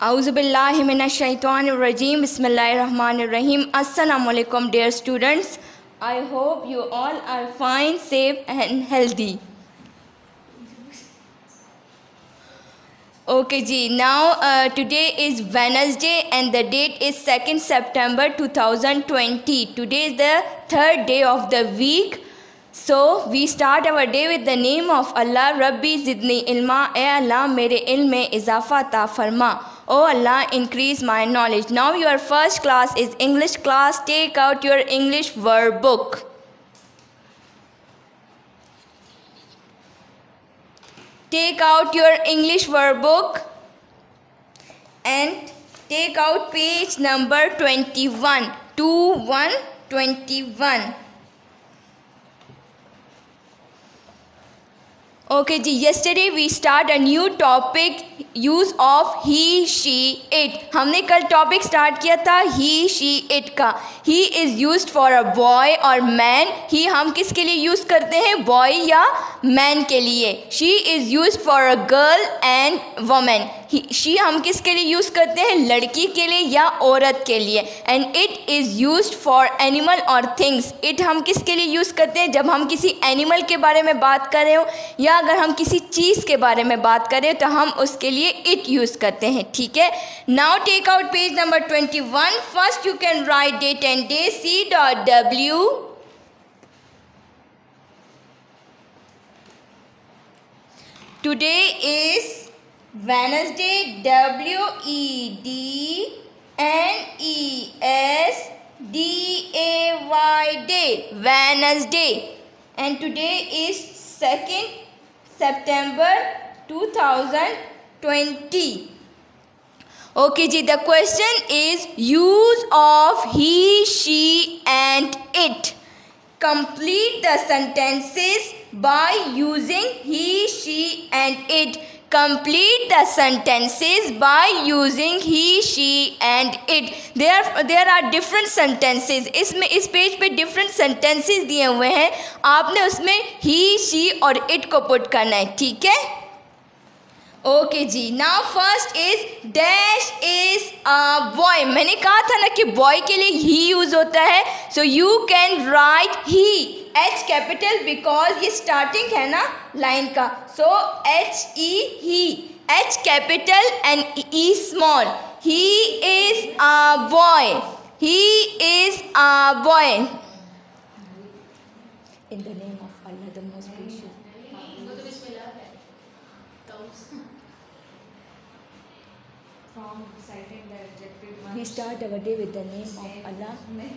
Auzubillahiminash-shaytanir-rajim. Bismillahir-rahmanir-rahim. Assalamualaikum dear students. I hope you all are fine, safe and healthy. Okay ji, now today is Wednesday and the date is 2nd September 2020. Today is the third day of the week. So we start our day with the name of Allah. Rabbi zidni ilma. E Allah, mere ilm mein izafa ta farma. Oh Allah, increase my knowledge. Now your first class is English class. Take out your English verb book. Take out your English verb book and take out page number 21. 21. Okay ji, yesterday we start a new topic, use of he, she, it. हमने कल topic start किया था he, she, it का. He is used for a boy और man. He हम किसके लिए use करते हैं, boy या man के लिए. She is used for a girl and woman. She हम किसके लिए यूज़ करते हैं, लड़की के लिए या औरत के लिए. And it is used for animal or things. It हम किसके लिए यूज़ करते हैं, जब हम किसी एनिमल के बारे में बात कर रहे हो या अगर हम किसी चीज़ के बारे में बात करें तो हम उसके लिए इट यूज़ करते हैं. ठीक है. Now take out page number 21. First you can write date and day. C.W. Today is Wednesday. WEDNESDAY. Day. Wednesday. And today is 2nd September 2020. Okay ji, the question is use of he, she and it. Complete the sentences by using he, she and it. Complete the sentences by using he, she and it. There are different sentences. इसमें इस page पे different sentences दिए हुए हैं. आपने उसमें he, she और it को put करना है. ठीक है. ओके जी. Now first is dash is a boy. मैंने कहा था ना कि बॉय के लिए ही यूज़ होता है. So you can write he, H capital, because ये स्टार्टिंग है ना लाइन का. So HE, he. H capital and E small. He is a boy. He is a boy. In the name of Allah the most gracious. We start our day with the name of Allah.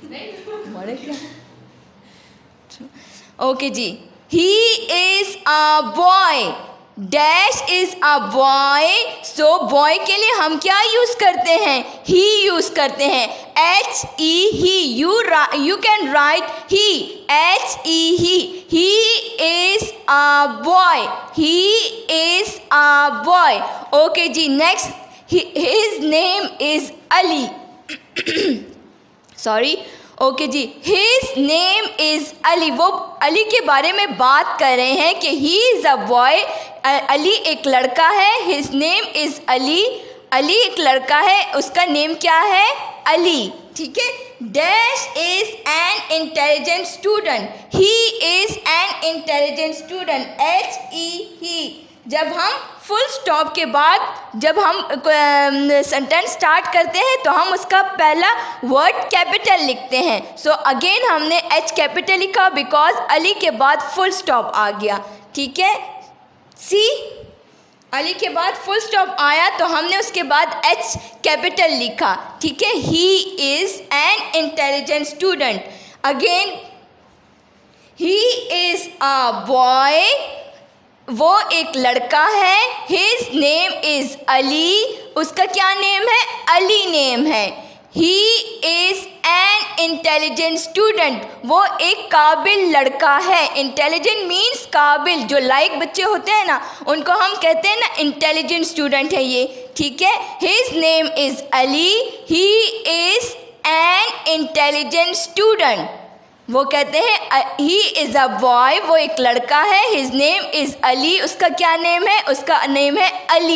Okay जी. He is a boy. Dash is a boy. So boy के लिए हम क्या use करते हैं, he use करते हैं. HE, he. You can write he. HE, he. He is a boy. He is a boy. Okay जी. Next. His name is Ali. Sorry. Okay जी. His name is Ali. वो अली के बारे में बात कर रहे हैं कि he is a boy. Ali एक लड़का है. His name is Ali. Ali एक लड़का है, उसका नेम क्या है, अली. ठीक है. Dash is an intelligent student. He is an intelligent student. HE, he. जब हम फुल स्टॉप के बाद जब हम सेंटेंस स्टार्ट करते हैं तो हम उसका पहला वर्ड कैपिटल लिखते हैं. सो अगेन हमने H कैपिटल लिखा बिकॉज अली के बाद फुल स्टॉप आ गया. ठीक है. सी, अली के बाद फुल स्टॉप आया तो हमने उसके बाद H कैपिटल लिखा. ठीक है. He is an intelligent student. Again he is a boy. वो एक लड़का है. His name is Ali. उसका क्या नेम है, अली नेम है. He is an intelligent student. वो एक काबिल लड़का है. इंटेलिजेंट मीन्स काबिल. जो लाइक बच्चे होते हैं ना उनको हम कहते हैं ना इंटेलिजेंट स्टूडेंट है ये. ठीक है. His name is Ali. He is an intelligent student. वो कहते हैं ही इज़ अ बॉय, वो एक लड़का है, हिज नेम इज़ अली, उसका क्या नेम है, उसका नेम है Ali.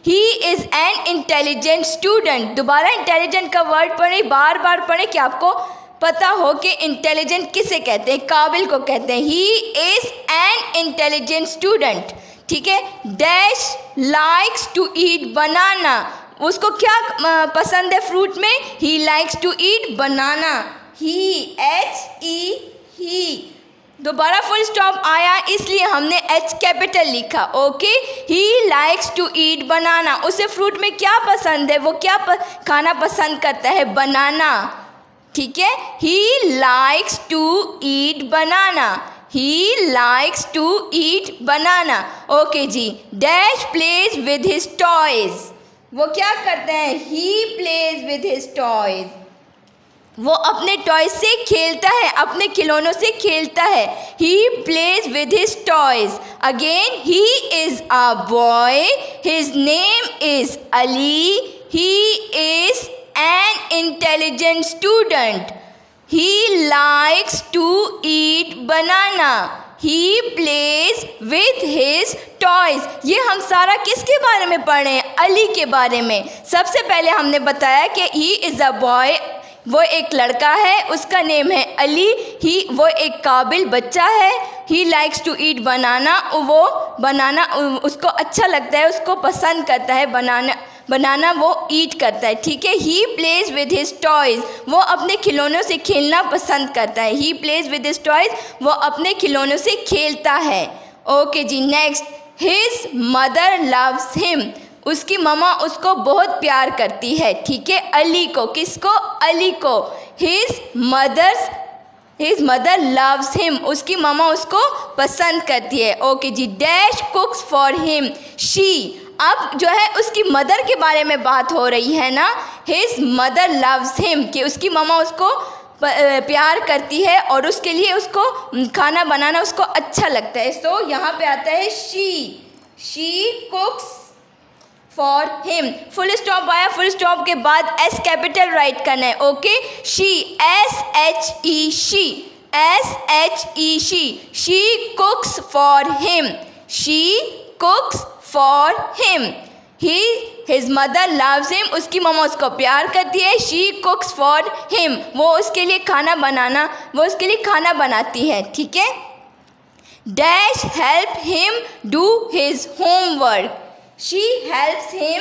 He is an intelligent student. दोबारा इंटेलिजेंट का वर्ड पढ़ें, बार बार पढ़ें कि आपको पता हो कि इंटेलिजेंट किसे कहते हैं, काबिल को कहते हैं। He is an intelligent student, ठीक है। Dash likes to eat banana, उसको क्या पसंद है फ्रूट में, ही लाइक्स टू ईट बनाना। ही ही, दोबारा फुल स्टॉप आया इसलिए हमने एच कैपिटल लिखा, okay. He likes to eat banana, उसे फ्रूट में क्या पसंद है, वो क्या खाना पसंद करता है, बनाना, ठीक है। He likes to eat banana, he likes to eat banana, okay जी। Dash plays with his toys, वो क्या करते हैं, he plays with his toys, वो अपने टॉयज से खेलता है, अपने खिलौनों से खेलता है। He plays with his toys. Again, he is a boy, his name is Ali, he is an intelligent student, he likes to eat banana, he plays with his toys. ये हम सारा किसके बारे में पढ़ रहे हैं, अली के बारे में। सबसे पहले हमने बताया कि ही इज़ अ बॉय, वो एक लड़का है, उसका नेम है अली। वो एक काबिल बच्चा है। ही लाइक्स टू ईट बनाना, वो बनाना उसको अच्छा लगता है, उसको पसंद करता है, बनाना वो ईट करता है, ठीक है। He plays with his toys, वो अपने खिलौनों से खेलना पसंद करता है। He plays with his toys, वो अपने खिलौनों से खेलता है, ओके जी। Next, his mother loves him, उसकी ममा उसको बहुत प्यार करती है, ठीक है। अली को, किसको, अली को। हिज मदर लव्स हिम, उसकी ममा उसको पसंद करती है, ओके जी। Dash cooks for him, she, अब जो है उसकी मदर के बारे में बात हो रही है ना। हिज मदर लव्स हिम, कि उसकी ममा उसको प्यार करती है और उसके लिए उसको खाना बनाना उसको अच्छा लगता है। सो यहाँ पे आता है she cooks for him. Full stop आया, फुल स्टॉप के बाद एस कैपिटल राइट करना है, okay. She, SHE, she cooks for him, she cooks for him. His mother loves him, उसकी मम्मा उसको प्यार करती है। शी कुक्स फॉर हिम, वो उसके लिए खाना बनाती है, ठीक है। Dash help him do his homework, she helps him,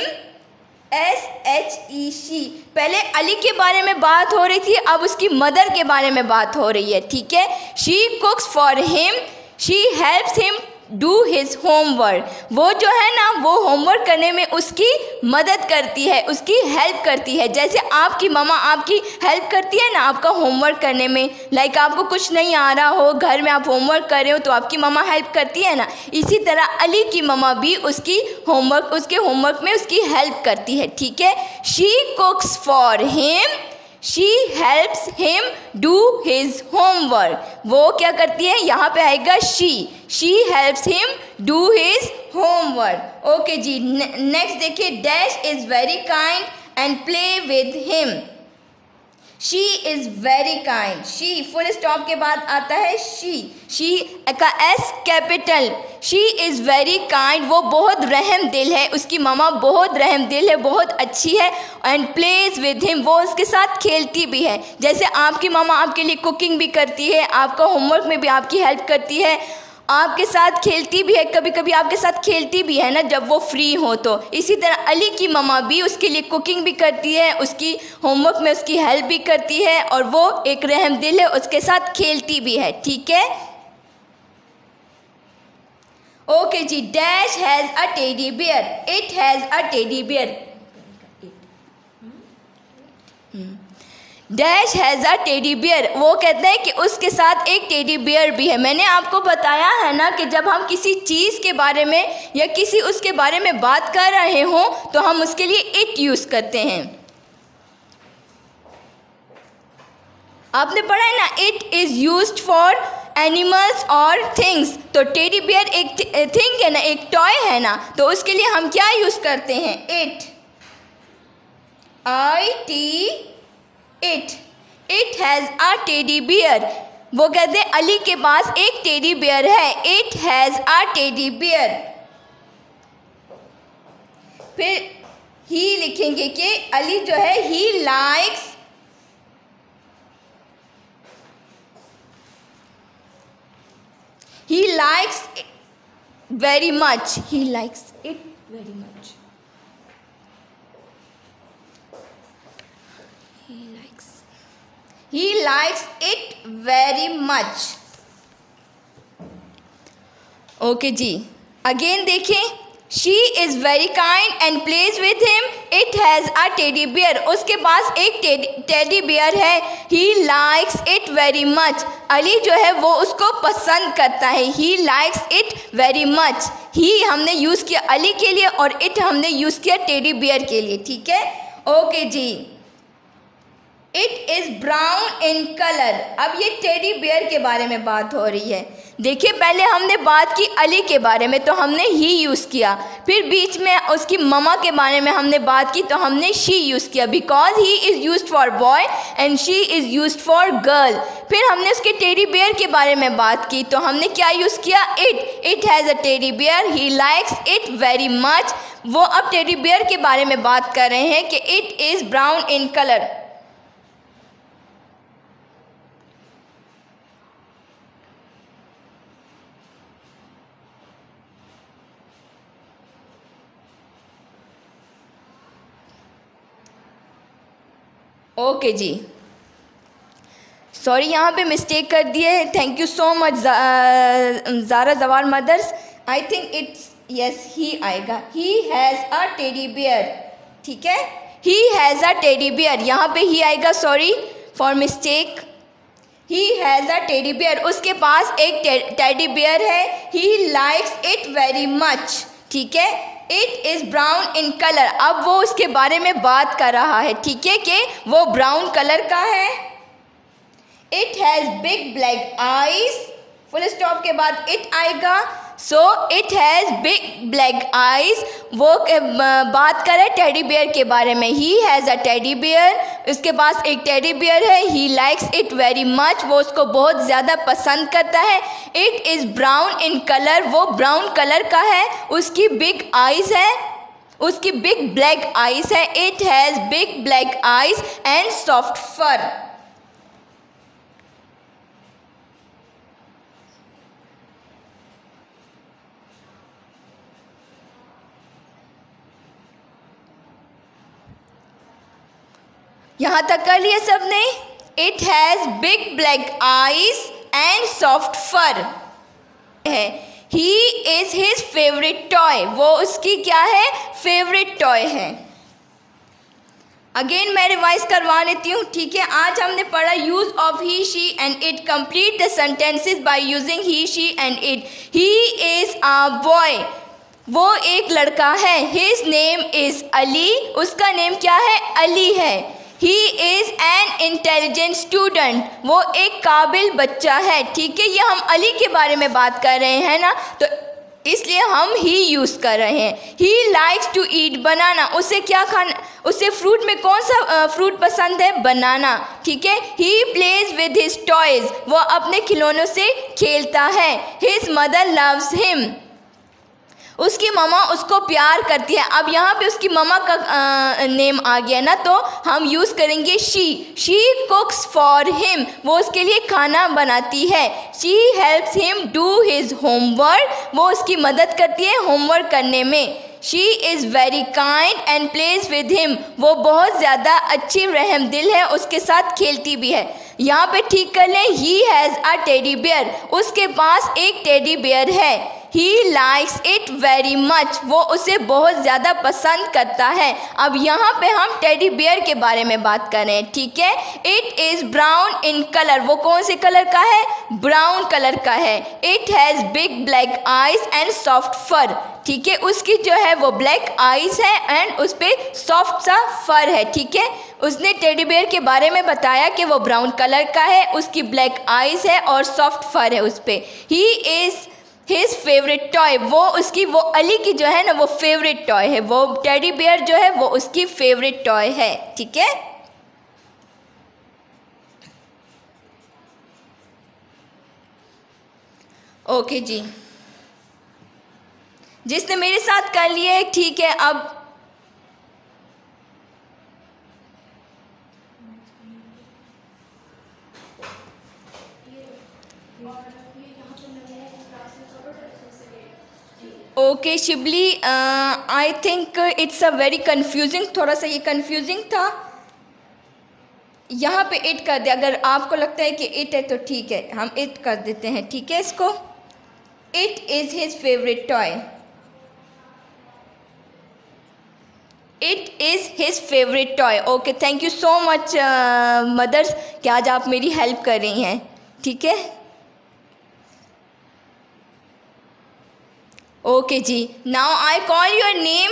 SHE, पहले अली के बारे में बात हो रही थी, अब उसकी मदर के बारे में बात हो रही है, ठीक है। She cooks for him, she helps him do his homework, वो जो है ना वो होमवर्क करने में उसकी मदद करती है, उसकी हेल्प करती है। जैसे आपकी मम्मा आपकी हेल्प करती है ना आपका होमवर्क करने में, लाइक आपको कुछ नहीं आ रहा हो, घर में आप होमवर्क कर रहे हो तो आपकी मम्मा हेल्प करती है ना, इसी तरह अली की मम्मा भी उसके होमवर्क में उसकी हेल्प करती है, ठीक है। She cooks for him, she helps him do his homework, वो क्या करती है, यहाँ पे आएगा she helps him do his homework, okay जी। नेक्स्ट देखिए, dash is very kind and play with him, she is very kind, she full stop के बाद आता है शी का S capital. She is very kind, वो बहुत रहम दिल है, उसकी मामा बहुत रहम दिल है, बहुत अच्छी है। एंड प्लेज विद हिम, वो उसके साथ खेलती भी है। जैसे आपकी मामा आपके लिए कुकिंग भी करती है, आपका होमवर्क में भी आपकी हेल्प करती है, आपके साथ खेलती भी है, कभी कभी आपके साथ खेलती भी है ना जब वो फ्री हो तो। इसी तरह अली की मम्मा भी उसके लिए कुकिंग भी करती है, उसकी होमवर्क में उसकी हेल्प भी करती है, और वो एक रहम दिल है, उसके साथ खेलती भी है, ठीक है। ओके जी। Dash has a teddy bear, it has a teddy bear, dash has a teddy bear, वो कहते हैं कि उसके साथ एक टेडी बियर भी है। मैंने आपको बताया है ना कि जब हम किसी चीज़ के बारे में या किसी उसके बारे में बात कर रहे हों तो हम उसके लिए इट यूज़ करते हैं। आपने पढ़ा है ना, it is used for animals और थिंग्स, तो टेडी बियर एक थिंग है ना, एक टॉय है ना, तो उसके लिए हम क्या यूज़ करते हैं, it, it has a teddy bear, वो कहते हैं अली के पास एक टेडी बियर है, it has a teddy bear. फिर ही लिखेंगे कि अली जो है he likes very much. He likes it very much. He likes it very much. Okay जी, अगेन देखें, she is very kind and plays with him, it has a teddy bear, उसके पास एक टेडी बियर है, he likes it very much, Ali जो है वो उसको पसंद करता है, he likes it very much, he हमने यूज़ किया अली के लिए और इट हमने यूज़ किया टेडी बियर के लिए, ठीक है। ओके जी, it is brown in colour, अब ये टेडी बियर के बारे में बात हो रही है। देखिए, पहले हमने बात की अली के बारे में तो हमने ही यूज़ किया, फिर बीच में उसकी ममा के बारे में हमने बात की तो हमने शी यूज़ किया, because he is used for boy and she is used for girl. फिर हमने उसके टेडी बियर के बारे में बात की तो हमने क्या यूज़ किया, it has a teddy bear, he likes it very much. वो अब टेडी बियर के बारे में बात कर रहे हैं कि it is brown in colour. Okay जी, सॉरी यहाँ पे मिस्टेक कर दिए, थैंक यू सो मच ज़ारा जवार mothers, I think it's yes he आएगा, he has a teddy bear, ठीक है, he has a teddy bear, यहाँ पे ही आएगा, sorry for mistake, he has a teddy bear, उसके पास एक टेडी बियर है, he likes it very much, ठीक है। It is brown in colour, अब वो उसके बारे में बात कर रहा है, ठीक है, कि वो ब्राउन कलर का है। It has big black eyes, full stop के बाद इट आएगा, so it has big black eyes, वो बात करे टेडी बियर के बारे में, he has a teddy bear, उसके पास एक टेडी बियर है, he likes it very much, वो उसको बहुत ज़्यादा पसंद करता है। It is brown in colour, वो ब्राउन कलर का है, उसकी बिग आइज़ है, उसकी बिग ब्लैक आइज़ है, it has big black eyes and soft fur. यहाँ तक कर लिया सबने, it has big black eyes and soft fur है, he is his favourite toy, वो उसकी क्या है, फेवरेट टॉय है। अगेन मैं रिवाइज करवा लेती हूँ, ठीक है। आज हमने पढ़ा use of he she and it, complete the sentences by using he she and it. He is a boy, वो एक लड़का है, हिज नेम इज़ अली, उसका नेम क्या है, अली है। He is an intelligent student, वो एक काबिल बच्चा है, ठीक है। ये हम अली के बारे में बात कर रहे हैं ना, तो इसलिए हम ही यूज़ कर रहे हैं। ही लाइक्स टू ईट बनाना, उसे क्या खाना, उसे फ्रूट में कौन सा फ्रूट पसंद है, बनाना, ठीक है। He plays with his toys, वो अपने खिलौनों से खेलता है। हिज मदर लव्स हिम, उसकी ममा उसको प्यार करती है। अब यहाँ पे उसकी ममा का नेम आ गया ना, तो हम यूज़ करेंगे शी कुक्स फॉर हिम, वो उसके लिए खाना बनाती है। She helps him do his homework, वो उसकी मदद करती है होमवर्क करने में। She is very kind and plays with him, वो बहुत ज़्यादा अच्छी रहम दिल है, उसके साथ खेलती भी है। यहाँ पे ठीक कर लें, he has a teddy bear, उसके पास एक टेडी बियर है। He likes it very much, वो उसे बहुत ज़्यादा पसंद करता है। अब यहाँ पे हम टेडी बियर के बारे में बात कर रहे हैं, ठीक है। It is brown in colour, वो कौन से कलर का है, ब्राउन कलर का है। It has big black eyes and soft fur, ठीक है, उसकी जो है वो ब्लैक आइज है एंड उस पर सॉफ्ट सा फर है, ठीक है। उसने टेडी बियर के बारे में बताया कि वो ब्राउन कलर का है, उसकी ब्लैक आइज है और सॉफ्ट फर है उस पर। He is his favourite toy, वो उसकी, वो अली की जो है ना वो फेवरेट टॉय है, वो टेडी बियर जो है वो उसकी फेवरेट टॉय है, ठीक है। ओके जी, जिसने मेरे साथ कर लिए ठीक है। अब okay Shibli, I think it's a very confusing, थोड़ा सा ये कंफ्यूजिंग था। यहाँ पे इट कर दे, अगर आपको लगता है कि इट है तो ठीक है, हम इट कर देते हैं, ठीक है इसको। It is his favourite toy. It is his favourite toy. Okay, thank you so much mothers कि आज आप मेरी हेल्प कर रही हैं, ठीक है। ओके जी, now I call your name